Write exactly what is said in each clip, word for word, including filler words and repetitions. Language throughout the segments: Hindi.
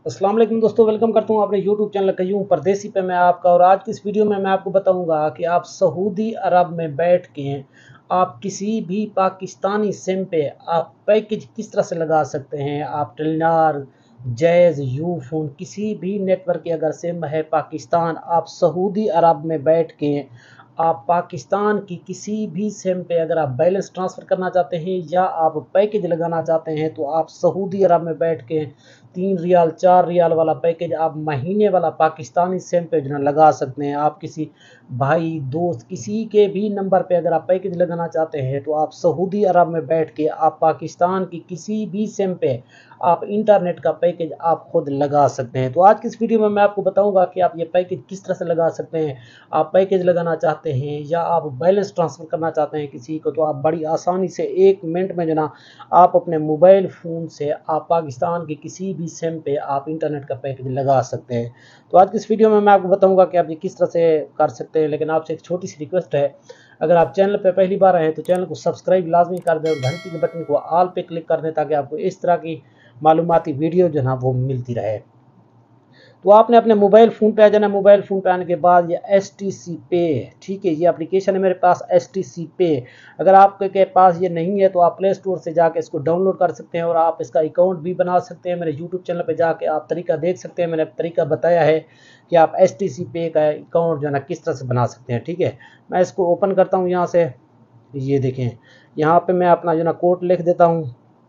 अस्सलाम वालेकुम दोस्तों, वेलकम करता हूँ अपने यूट्यूब चैनल कयूम परदेसी पे मैं आपका। और आज की इस वीडियो में मैं आपको बताऊंगा कि आप सऊदी अरब में बैठ के आप किसी भी पाकिस्तानी सिम पे आप पैकेज किस तरह से लगा सकते हैं। आप टेलीनार, जैज़, यूफोन किसी भी नेटवर्क की अगर सिम है पाकिस्तान, आप सऊदी अरब में बैठ के आप पाकिस्तान की किसी भी सिम पे अगर आप बैलेंस ट्रांसफ़र करना चाहते हैं या आप पैकेज लगाना चाहते हैं तो आप सऊदी अरब में बैठ के तीन रियाल चार रियाल वाला पैकेज आप महीने वाला पाकिस्तानी सिम पे जो है लगा सकते हैं। आप किसी भाई दोस्त किसी के भी नंबर पे अगर आप पैकेज लगाना चाहते हैं तो आप सऊदी अरब में बैठ के आप पाकिस्तान की किसी भी सिम पे आप इंटरनेट का पैकेज आप खुद लगा सकते हैं। तो आज की इस वीडियो में मैं आपको बताऊंगा कि आप ये पैकेज किस तरह से लगा सकते हैं। आप पैकेज लगाना चाहते हैं या आप बैलेंस ट्रांसफ़र करना चाहते हैं किसी को, तो आप बड़ी आसानी से एक मिनट में जो ना आप अपने मोबाइल फ़ोन से आप पाकिस्तान की किसी भी सिम पे आप इंटरनेट का पैकेज लगा सकते हैं। तो आज की इस वीडियो में मैं आपको बताऊंगा कि आप ये किस तरह से कर सकते हैं। लेकिन आपसे एक छोटी सी रिक्वेस्ट है, अगर आप चैनल पे पहली बार आए तो चैनल को सब्सक्राइब लाजमी कर दें और घंटी के बटन को ऑल पे क्लिक कर दें ताकि आपको इस तरह की मालूमाती वीडियो जो ना वो मिलती रहे। तो आपने अपने मोबाइल फ़ोन पे आ जाना। मोबाइल फ़ोन पे आने के बाद ये एस टी सी पे, ठीक है, ये एप्लीकेशन है मेरे पास एस टी सी पे। अगर आपके के पास ये नहीं है तो आप प्ले स्टोर से जाके इसको डाउनलोड कर सकते हैं और आप इसका अकाउंट भी बना सकते हैं। मेरे यूट्यूब चैनल पे जाके आप तरीका देख सकते हैं। मैंने तरीका बताया है कि आप एस टी सी पे का अकाउंट जो है ना किस तरह से बना सकते हैं। ठीक है, मैं इसको ओपन करता हूँ यहाँ से। ये देखें, यहाँ पे मैं अपना जो ना कोड लिख देता हूँ।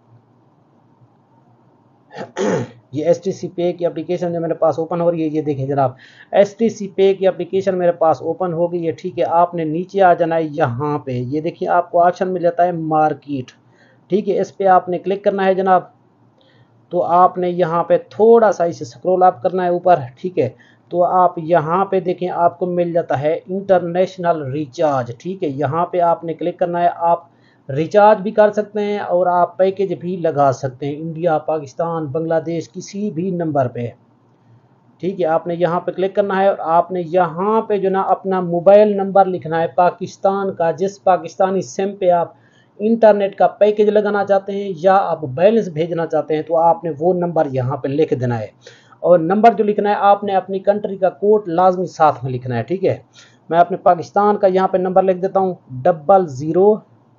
ये एस टी सी पे की एप्लीकेशन जो मेरे पास ओपन हो रही है, ये देखें जनाब, एस टी सी पे की एप्लीकेशन मेरे पास ओपन हो गई है। ठीक है, आपने नीचे आ जाना है। यहाँ पे ये देखिए आपको ऑप्शन मिल जाता है मार्केट। ठीक है, इस पे आपने क्लिक करना है जनाब। तो आपने यहाँ पे थोड़ा सा इसे स्क्रॉल अप करना है ऊपर। ठीक है, तो आप यहाँ पे देखें आपको मिल जाता है इंटरनेशनल रिचार्ज। ठीक है, यहाँ पे आपने क्लिक करना है। आप रिचार्ज भी कर सकते हैं और आप पैकेज भी लगा सकते हैं इंडिया, पाकिस्तान, बांग्लादेश किसी भी नंबर पे। ठीक है, आपने यहाँ पे क्लिक करना है और आपने यहाँ पे जो ना अपना मोबाइल नंबर लिखना है पाकिस्तान का, जिस पाकिस्तानी सिम पे आप इंटरनेट का पैकेज लगाना चाहते हैं या आप बैलेंस भेजना चाहते हैं, तो आपने वो नंबर यहाँ पे लिख देना है। और नंबर जो लिखना है आपने अपनी कंट्री का कोड लाजमी साथ में लिखना है। ठीक है, मैं अपने पाकिस्तान का यहाँ पे नंबर लिख देता हूँ डबल ज़ीरो,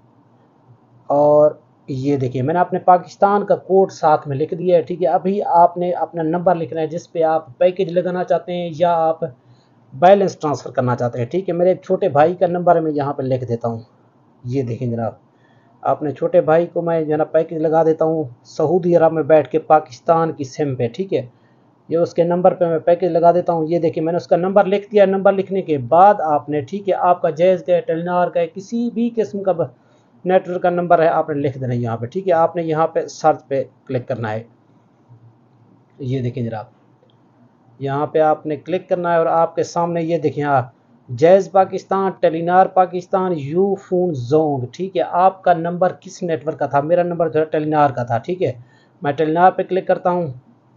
और ये देखिए मैंने अपने पाकिस्तान का कोड साथ में लिख दिया है। ठीक है, अभी आपने अपना नंबर लिखना है जिस पे आप पैकेज लगाना चाहते हैं या आप बैलेंस ट्रांसफ़र करना चाहते हैं। ठीक है, मेरे एक छोटे भाई का नंबर मैं यहाँ पे लिख देता हूँ। ये देखें जनाब, अपने छोटे भाई को मैं जो है ना पैकेज लगा देता हूँ सऊदी अरब में बैठ के पाकिस्तान की सिम पे। ठीक है, ये उसके नंबर पे मैं पैकेज लगा देता हूँ। ये देखिए मैंने उसका नंबर लिख दिया। नंबर लिखने के बाद आपने, ठीक है, आपका जैज़ का, टेलीनार का, किसी भी किस्म का नेटवर्क का नंबर है आपने लिख देना है यहाँ पे। ठीक है, आपने यहाँ पे सर्च पे क्लिक करना है। ये देखें जनाब, यहाँ पे आपने क्लिक करना है और आपके सामने ये देखें आप Jazz Pakistan, Telenor Pakistan, Ufone Zong. ठीक है, आपका नंबर किस नेटवर्क का था? मेरा नंबर जो है टेलीनार का था। ठीक है, मैं टेलीनार पे क्लिक करता हूँ।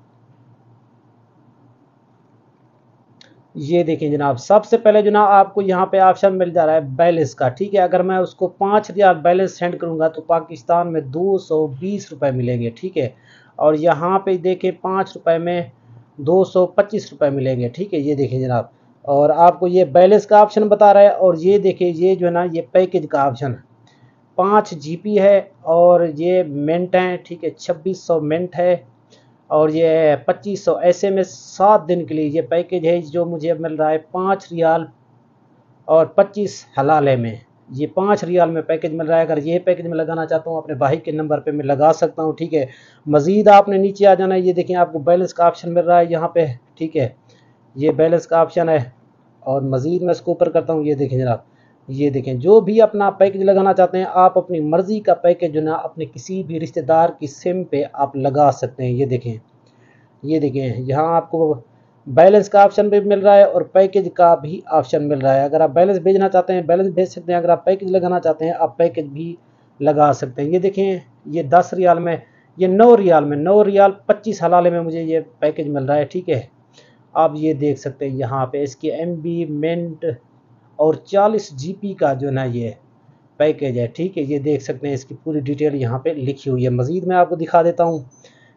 ये देखें जनाब, सबसे पहले जो ना आपको यहाँ पे ऑप्शन मिल जा रहा है बैलेंस का। ठीक है, अगर मैं उसको पाँच रियाल बैलेंस सेंड करूँगा तो पाकिस्तान में दो सौ बीस रुपये मिलेंगे। ठीक है, और यहाँ पे देखें पाँच रुपये में दो सौ पच्चीस रुपये मिलेंगे। ठीक है, ये देखें जनाब, और आपको ये बैलेंस का ऑप्शन बता रहा है। और ये देखें ये जो है ना ये पैकेज का ऑप्शन पाँच जी बी है और ये मिनट हैं। ठीक है, छब्बीस सौ मिनट है और ये पच्चीस सौ एस एम एस सात दिन के लिए ये पैकेज है जो मुझे मिल रहा है पाँच रियाल और पच्चीस हलाले में। ये पाँच रियाल में पैकेज मिल रहा है। अगर ये पैकेज मैं लगाना चाहता हूँ अपने भाई के नंबर पे मैं लगा सकता हूँ। ठीक है, मज़ीद आपने नीचे आ जाना है। ये देखें आपको बैलेंस का ऑप्शन मिल रहा है यहाँ पे। ठीक है, ये बैलेंस का ऑप्शन है और मज़ीद मैं इसको ऊपर करता हूँ। ये देखें जनाब, ये देखें जो भी अपना पैकेज लगाना चाहते हैं आप अपनी मर्ज़ी का पैकेज जो ना अपने किसी भी रिश्तेदार की सिम पे आप लगा सकते हैं। ये देखें, ये देखें यहाँ आपको बैलेंस का ऑप्शन भी मिल रहा है और पैकेज का भी ऑप्शन मिल रहा है। अगर आप बैलेंस भेजना चाहते हैं बैलेंस भेज सकते हैं, अगर आप पैकेज लगाना चाहते हैं आप पैकेज भी लगा सकते हैं। ये देखें, ये दस रियाल में, ये नौ रियाल में, नौ रियाल पच्चीस हलाले में मुझे ये पैकेज मिल रहा है। ठीक है, आप ये देख सकते हैं यहाँ पे इसकी एम बी मिनट और चालीस जी बी का जो ना ये पैकेज है। ठीक है, ये देख सकते हैं इसकी पूरी डिटेल यहाँ पे लिखी हुई है। मज़ीद मैं आपको दिखा देता हूँ।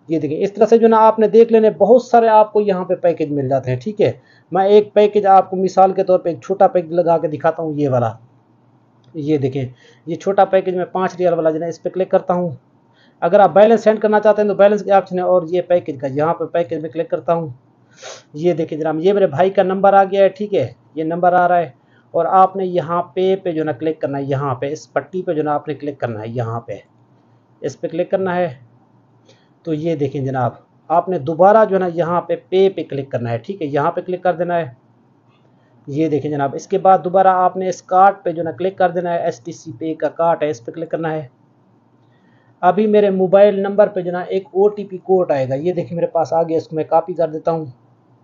ये देखिए इस तरह से जो ना आपने देख लेने बहुत सारे आपको यहाँ पे पैकेज मिल जाते हैं। ठीक है, मैं एक पैकेज आपको मिसाल के तौर पे एक छोटा पैकेज लगा के दिखाता हूँ, ये वाला। ये देखें, ये छोटा पैकेज में पाँच रियाल वाला जो है इस पर क्लिक करता हूँ। अगर आप बैलेंस सेंड करना चाहते हैं तो बैलेंस के ऑप्शन है, और ये पैकेज का यहाँ पे पैकेज में क्लिक करता हूँ। ये देखिए जनाब, ये मेरे भाई का नंबर आ गया है। ठीक है, ये नंबर आ रहा है, और आपने यहाँ पे पे जो ना क्लिक करना है, यहाँ पे इस पट्टी पे जो ना आपने क्लिक करना है, यहाँ पे इस पे क्लिक करना है। तो ये देखें जनाब, आपने दोबारा जो है ना यहाँ पे पे पे क्लिक करना है। ठीक है, यहाँ पे क्लिक कर देना है। ये देखें जनाब, इसके बाद दोबारा आपने इस कार्ड पे जो ना क्लिक कर देना है, एस टी सी पे का कार्ड है, इस पे क्लिक करना है। अभी मेरे मोबाइल नंबर पे जो ना एक ओ टी पी कोड आएगा, ये देखिए मेरे पास आ गया, इसको मैं कॉपी कर देता हूँ।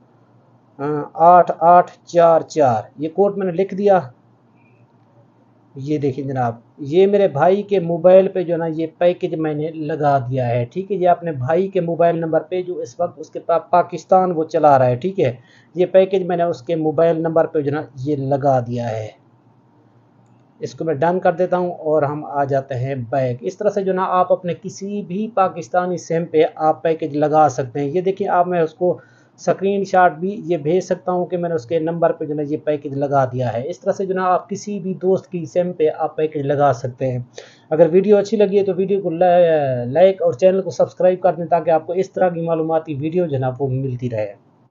आठ आठ चार चार, ये कोड मैंने लिख दिया। ये देखिए जनाब, ये मेरे भाई के मोबाइल पे जो ना ये पैकेज मैंने लगा दिया है। ठीक है, ये अपने भाई के मोबाइल नंबर पे जो इस वक्त उसके पा, पाकिस्तान वो चला रहा है। ठीक है, ये पैकेज मैंने उसके मोबाइल नंबर पे जो ना ये लगा दिया है। इसको मैं डन कर देता हूं और हम आ जाते हैं बैक। इस तरह से जो ना आप अपने किसी भी पाकिस्तानी सिम पे आप पैकेज लगा सकते हैं। ये देखिए, आप मैं उसको स्क्रीनशॉट भी ये भेज सकता हूं कि मैंने उसके नंबर पे जो ना ये पैकेज लगा दिया है। इस तरह से जो ना आप किसी भी दोस्त की सिम पे आप पैकेज लगा सकते हैं। अगर वीडियो अच्छी लगी है तो वीडियो को लाइक और चैनल को सब्सक्राइब कर दें, ताकि आपको इस तरह की मालूमाती वीडियो जो ना वो मिलती रहे।